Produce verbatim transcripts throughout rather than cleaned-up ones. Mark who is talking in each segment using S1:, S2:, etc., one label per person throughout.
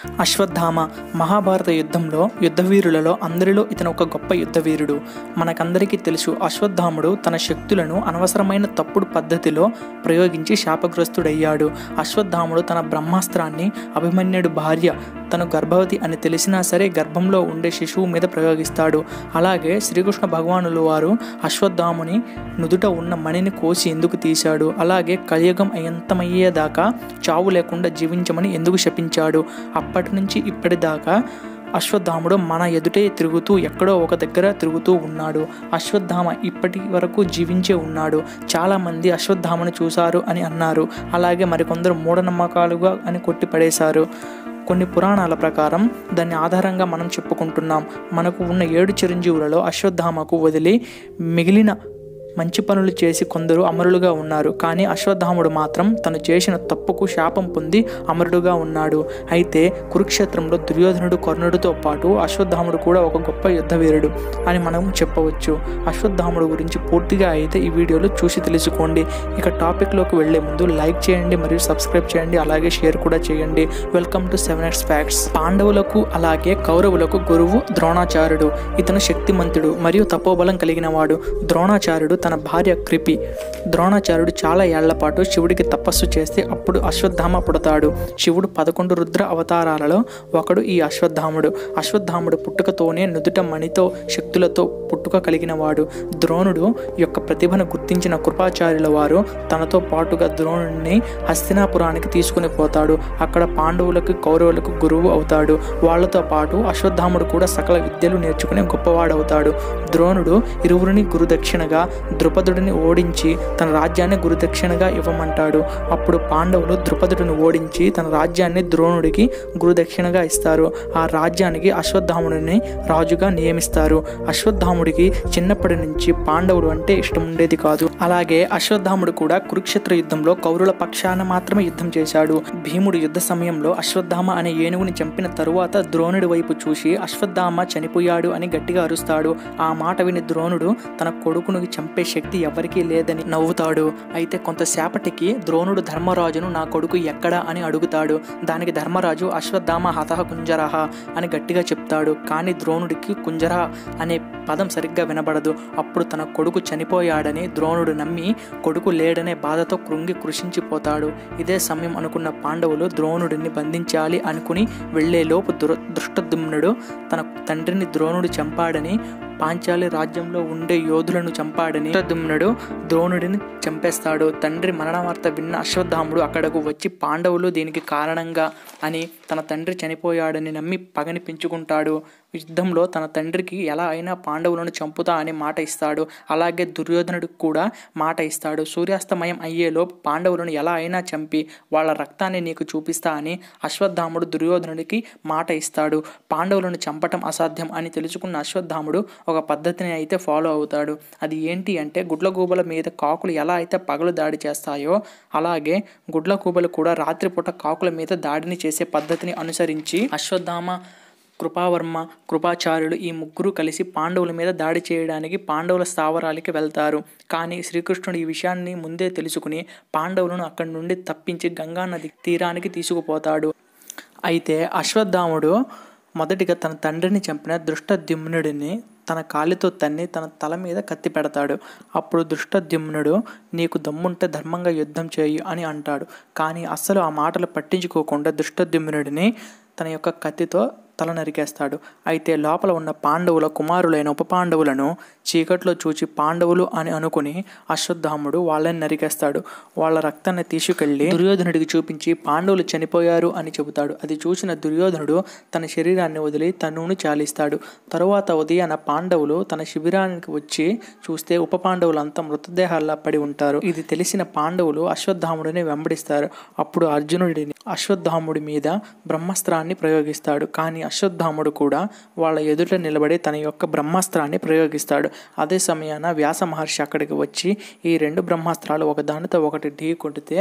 S1: అశ్వత్థామ మహాభారత యుద్ధంలో యుద్ధవీరులలో అందరిలో ఇతను ఒక గొప్ప యుద్ధవీరుడు. మనకందరికీ తెలుసు, అశ్వత్థాముడు తన శక్తులను అనవసరమైన తప్పుడు పద్ధతిలో ప్రయోగించి శాపగ్రస్తుడయ్యాడు. అశ్వత్థాముడు తన బ్రహ్మాస్త్రాన్ని అభిమన్యుడి భార్య తను గర్భవతి అని తెలిసినా సరే గర్భంలో ఉండే శిశువు మీద ప్రయోగిస్తాడు. అలాగే శ్రీకృష్ణ భగవానులు వారు అశ్వత్థాముని నుదుట ఉన్న మణిని కోసి ఎందుకు తీశాడు? అలాగే కలియుగం అంతమయ్యేదాకా చావు లేకుండా జీవించమని ఎందుకు శపించాడు? అప్పటి నుంచి ఇప్పటిదాకా అశ్వత్థాముడు మన ఎదుటే తిరుగుతూ ఎక్కడో ఒక దగ్గర తిరుగుతూ ఉన్నాడు. అశ్వత్థామ ఇప్పటి వరకు జీవించే ఉన్నాడు. చాలామంది అశ్వత్థామను చూశారు అని అన్నారు. అలాగే మరికొందరు మూఢనమ్మకాలుగా అని కొట్టిపడేశారు. కొన్ని పురాణాల ప్రకారం దాన్ని ఆధారంగా మనం చెప్పుకుంటున్నాం. మనకు ఉన్న ఏడు చిరంజీవులలో అశ్వత్థామకు వదిలి మిగిలిన మంచి పనులు చేసి కొందరు అమరులుగా ఉన్నారు. కానీ అశ్వత్థాముడు మాత్రం తను చేసిన తప్పుకు శాపం పొంది అమరుడుగా ఉన్నాడు. అయితే కురుక్షేత్రంలో దుర్యోధనుడు కర్ణుడితో పాటు అశ్వత్థాముడు కూడా ఒక గొప్ప యుద్ధవీరుడు అని మనం చెప్పవచ్చు. అశ్వత్థాముడు గురించి పూర్తిగా అయితే ఈ వీడియోలో చూసి తెలుసుకోండి. ఇక టాపిక్లోకి వెళ్లే ముందు లైక్ చేయండి మరియు సబ్స్క్రైబ్ చేయండి, అలాగే షేర్ కూడా చేయండి. Welcome to seven X facts. పాండవులకు అలాగే కౌరవులకు గురువు ద్రోణాచార్యుడు. ఇతను శక్తిమంతుడు మరియు తపోబలం కలిగిన వాడు. ద్రోణాచార్యుడు తన భార్య కృపి. ద్రోణాచార్యుడు చాలా ఏళ్ల పాటు శివుడికి తపస్సు చేస్తే అప్పుడు అశ్వత్థామ పుడతాడు. శివుడు పదకొండు రుద్ర అవతారాలలో ఒకడు ఈ అశ్వత్థాముడు. అశ్వత్థాముడు పుట్టుకతోనే నుదుట మణితో శక్తులతో పుట్టుక కలిగిన వాడు. ద్రోణుడు యొక్క ప్రతిభను గుర్తించిన కృపాచార్యుల వారు తనతో పాటుగా ద్రోణుడిని హస్తినాపురానికి తీసుకుని పోతాడు. అక్కడ పాండవులకు కౌరవులకు గురువు అవుతాడు. వాళ్లతో పాటు అశ్వత్థాముడు కూడా సకల విద్యలు నేర్చుకునే గొప్పవాడవుతాడు. ద్రోణుడు ఇరువురిని గురుదక్షిణగా ద్రుపదుడిని ఓడించి తన రాజ్యాన్ని గురుదక్షిణగా ఇవ్వమంటాడు. అప్పుడు పాండవులు ద్రుపదుడిని ఓడించి తన రాజ్యాన్ని ద్రోణుడికి గురుదక్షిణగా ఇస్తారు. ఆ రాజ్యానికి అశ్వత్థాముడిని రాజుగా నియమిస్తారు. అశ్వత్థాముడికి చిన్నప్పటి నుంచి పాండవుడు అంటే ఇష్టం ఉండేది కాదు. అలాగే అశ్వత్థాముడు కూడా కురుక్షేత్ర యుద్ధంలో కౌరవుల పక్షాన మాత్రమే యుద్ధం చేశాడు. భీముడు యుద్ధ సమయంలో అశ్వత్థామ అనే ఏనుగుని చంపిన తరువాత ద్రోణుడి వైపు చూసి అశ్వత్థామ చనిపోయాడు అని గట్టిగా అరుస్తాడు. ఆ మాట విని ద్రోణుడు తన కొడుకును చంపే శక్తి ఎవరికీ లేదని నవ్వుతాడు. అయితే కొంతసేపటికి ద్రోణుడు ధర్మరాజును నా కొడుకు ఎక్కడా అని అడుగుతాడు. దానికి ధర్మరాజు అశ్వత్థామ హతః కుంజరః అని గట్టిగా చెప్తాడు. కానీ ద్రోణుడికి కుంజర అనే పదం సరిగ్గా వినబడదు. అప్పుడు తన కొడుకు చనిపోయాడని ద్రోణుడు నమ్మి కొడుకు లేడనే బాధతో కృంగి కృషించిపోతాడు. ఇదే సమయం అనుకున్న పాండవులు ద్రోణుడిని బంధించాలి అనుకుని వెళ్లేలోపు దుర దృష్టద్యుమ్నుడు తన తండ్రిని ద్రోణుడు చంపాడని, పాంచాలి రాజ్యంలో ఉండే యోధులను చంపాడని దృష్టద్యుమ్నుడు ద్రోణుడిని చంపేస్తాడు. తండ్రి మరణ వార్త విన్న అశ్వత్థాముడు అక్కడకు వచ్చి పాండవులు దీనికి కారణంగా అని తన తండ్రి చనిపోయాడని నమ్మి పగని పెంచుకుంటాడు. యుద్ధంలో తన తండ్రికి ఎలా అయినా పాండవులను చంపుతా అని మాట ఇస్తాడు. అలాగే దుర్యోధనుడికి కూడా మాట ఇస్తాడు. సూర్యాస్తమయం అయ్యేలోపు పాండవులను ఎలా అయినా చంపి వాళ్ళ రక్తాన్ని నీకు చూపిస్తా అని అశ్వత్థాముడు దుర్యోధనుడికి మాట ఇస్తాడు. పాండవులను చంపటం అసాధ్యం అని తెలుసుకున్న అశ్వత్థాముడు ఒక పద్ధతిని అయితే ఫాలో అవుతాడు. అది ఏంటి అంటే, గుడ్లగూబల మీద కాకులు ఎలా అయితే పగలు దాడి చేస్తాయో అలాగే గుడ్లగూబలు కూడా రాత్రిపూట కాకుల మీద దాడిని చేసే పద్ధతిని అనుసరించి అశ్వత్థామ, కృపావర్మ, కృపాచార్యులు ఈ ముగ్గురు కలిసి పాండవుల మీద దాడి చేయడానికి పాండవుల స్థావరాలకి వెళ్తారు. కానీ శ్రీకృష్ణుడు ఈ విషయాన్ని ముందే తెలుసుకుని పాండవులను అక్కడి నుండి తప్పించి గంగా నది తీరానికి తీసుకుపోతాడు. అయితే అశ్వత్థాముడు మొదటిగా తన తండ్రిని చంపిన దృష్టద్యుమ్నుడిని తన కాలితో తన్ని తన తల మీద కత్తి పెడతాడు. అప్పుడు దృష్టద్యుమ్నుడు నీకు దమ్ముంటే ధర్మంగా యుద్ధం చేయి అని అంటాడు. కానీ అస్సలు ఆ మాటలు పట్టించుకోకుండా దృష్టద్యుమ్నుడిని తన యొక్క కత్తితో తల నరికేస్తాడు. అయితే లోపల ఉన్న పాండవుల కుమారులైన ఉప పాండవులను చీకట్లో చూచి పాండవులు అని అనుకుని అశ్వత్థాముడు వాళ్ళని నరికేస్తాడు. వాళ్ళ రక్తాన్ని తీసుకెళ్లి దుర్యోధనుడికి చూపించి పాండవులు చనిపోయారు అని చెబుతాడు. అది చూసిన దుర్యోధనుడు తన శరీరాన్ని వదిలి తనును చాలిస్తాడు. తరువాత ఉదయాన పాండవులు తన శిబిరానికి వచ్చి చూస్తే ఉప పాండవులంతా మృతదేహాల్లా పడి ఉంటారు. ఇది తెలిసిన పాండవులు అశ్వత్థాముడిని వెంబడిస్తారు. అప్పుడు అర్జునుడిని అశ్వత్థాముడి మీద బ్రహ్మాస్త్రాన్ని ప్రయోగిస్తాడు. కానీ అశ్వత్థాముడు కూడా వాళ్ళ ఎదుట నిలబడి తన యొక్క బ్రహ్మాస్త్రాన్ని ప్రయోగిస్తాడు. అదే సమయాన వ్యాస మహర్షి అక్కడికి వచ్చి ఈ రెండు బ్రహ్మాస్త్రాలు ఒకదానితో ఒకటి ఢీ కొడితే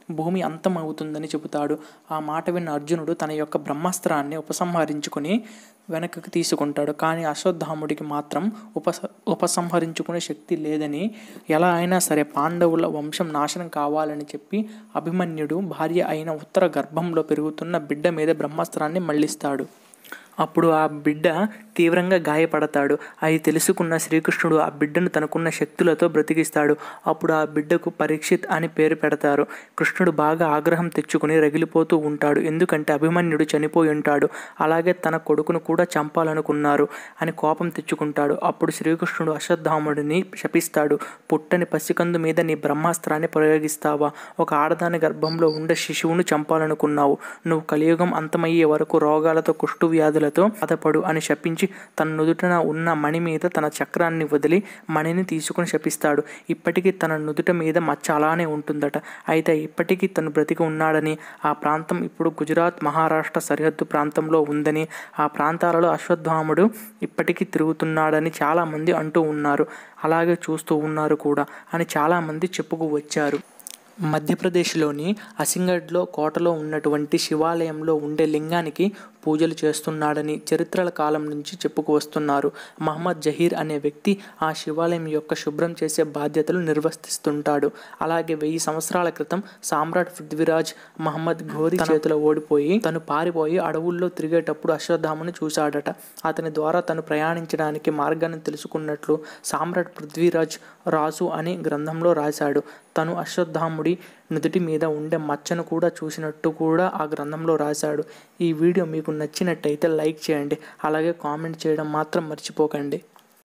S1: భూమి అంతం అవుతుందని చెబుతాడు. ఆ మాట విన్న అర్జునుడు తన యొక్క బ్రహ్మాస్త్రాన్ని ఉపసంహరించుకుని వెనక్కి తీసుకుంటాడు. కానీ అశ్వత్థాముడికి మాత్రం ఉపస ఉపసంహరించుకునే శక్తి లేదని, ఎలా అయినా సరే పాండవుల వంశం నాశనం కావాలని చెప్పి అభిమన్యుడు భార్య అయిన ఉత్తర గర్భంలో పెరుగుతున్న బిడ్డ మీద బ్రహ్మాస్త్రాన్ని మళ్లిస్తాడు. అప్పుడు ఆ బిడ్డ తీవ్రంగా గాయపడతాడు. అది తెలుసుకున్న శ్రీకృష్ణుడు ఆ బిడ్డను తనకున్న శక్తులతో బ్రతికిస్తాడు. అప్పుడు ఆ బిడ్డకు పరీక్షిత్ అని పేరు పెడతారు. కృష్ణుడు బాగా ఆగ్రహం తెచ్చుకుని రగిలిపోతూ ఉంటాడు. ఎందుకంటే అభిమన్యుడు చనిపోయి ఉంటాడు, అలాగే తన కొడుకును కూడా చంపాలనుకున్నారు అని కోపం తెచ్చుకుంటాడు. అప్పుడు శ్రీకృష్ణుడు అశ్వత్థాముడిని శపిస్తాడు. పుట్టని పసికందు మీద నీ బ్రహ్మాస్త్రాన్ని ప్రయోగిస్తావా? ఒక ఆడదాని గర్భంలో ఉండే శిశువును చంపాలనుకున్నావు. నువ్వు కలియుగం అంతమయ్యే వరకు రోగాలతో కుష్టు వ్యాధులతో బాధపడు అని శపించి తన నుదుటన ఉన్న మణి మీద తన చక్రాన్ని వదిలి మణిని తీసుకుని శపిస్తాడు. ఇప్పటికీ తన నుదుట మీద మచ్చ అలానే ఉంటుందట. అయితే ఇప్పటికీ తను బ్రతికి ఉన్నాడని, ఆ ప్రాంతం ఇప్పుడు గుజరాత్ మహారాష్ట్ర సరిహద్దు ప్రాంతంలో ఉందని, ఆ ప్రాంతాలలో అశ్వత్థాముడు ఇప్పటికీ తిరుగుతున్నాడని చాలామంది అంటూ ఉన్నారు. అలాగే చూస్తూ ఉన్నారు కూడా అని చాలామంది చెప్పుకు వచ్చారు. మధ్యప్రదేశ్లోని అసింగఢ్లో కోటలో ఉన్నటువంటి శివాలయంలో ఉండే లింగానికి పూజలు చేస్తున్నాడని చరిత్రల కాలం నుంచి చెప్పుకు వస్తున్నారు. మహమ్మద్ జహీర్ అనే వ్యక్తి ఆ శివాలయం యొక్క శుభ్రం చేసే బాధ్యతలు నిర్వర్తిస్తుంటాడు. అలాగే వెయ్యి సంవత్సరాల క్రితం సామ్రాట్ పృథ్వీరాజ్ మహమ్మద్ ఘోరీ చేతిలో ఓడిపోయి తను పారిపోయి అడవుల్లో తిరిగేటప్పుడు అశ్వత్థాముని చూశాడట. అతని ద్వారా తను ప్రయాణించడానికి మార్గాన్ని తెలుసుకున్నట్లు సామ్రాట్ పృథ్వీరాజ్ రాజు అని గ్రంథంలో రాశాడు. తను అశ్వత్థాముడి నుదుటి మీద ఉండే మచ్చను కూడా చూసినట్టు కూడా ఆ గ్రంథంలో రాశాడు. ఈ వీడియో మీకు నచ్చినట్టయితే లైక్ చేయండి, అలాగే కామెంట్ చేయడం మాత్రం మర్చిపోకండి.